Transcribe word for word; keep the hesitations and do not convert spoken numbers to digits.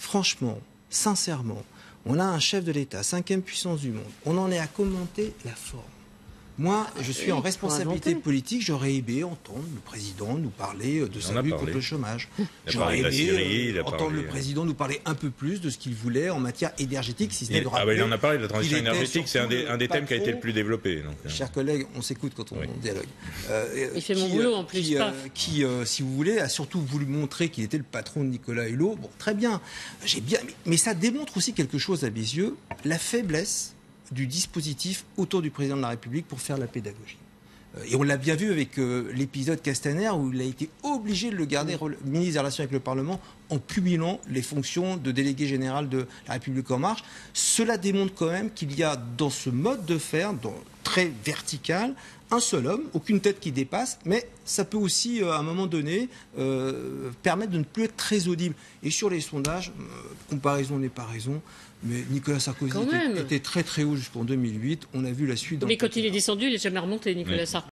franchement, sincèrement, on a un chef de l'État, cinquième puissance du monde. On en est à commenter la forme. Moi, je suis oui, en responsabilité inventer. politique, j'aurais aimé entendre le président nous parler de sa lutte contre le chômage. J'aurais aimé Syrie, entendre parlé... le président nous parler un peu plus de ce qu'il voulait en matière énergétique, si ce n'est il... de ah bah, il en a parlé de la transition énergétique, c'est un des, un des thèmes patron. qui a été le plus développé. Donc, euh... Chers collègues, on s'écoute quand on, oui. on dialogue. Euh, il fait qui, mon boulot en plus. Qui, pas. Euh, qui euh, si vous voulez, a surtout voulu montrer qu'il était le patron de Nicolas Hulot. Bon, très bien. J'ai bien, mais, mais ça démontre aussi quelque chose à mes yeux, la faiblesse du dispositif autour du président de la République pour faire la pédagogie. Et on l'a bien vu avec euh, l'épisode Castaner où il a été obligé de le garder ministre des Relations avec le Parlement en cumulant les fonctions de délégué général de la République En Marche. Cela démontre quand même qu'il y a dans ce mode de faire, dans, très vertical, un seul homme, aucune tête qui dépasse, mais ça peut aussi, euh, à un moment donné, euh, permettre de ne plus être très audible. Et sur les sondages, euh, comparaison n'est pas raison, mais Nicolas Sarkozy était, était très très haut jusqu'en deux mille huit. On a vu la suite. Mais quand il est descendu, il n'est jamais remonté, Nicolas oui. Sarkozy.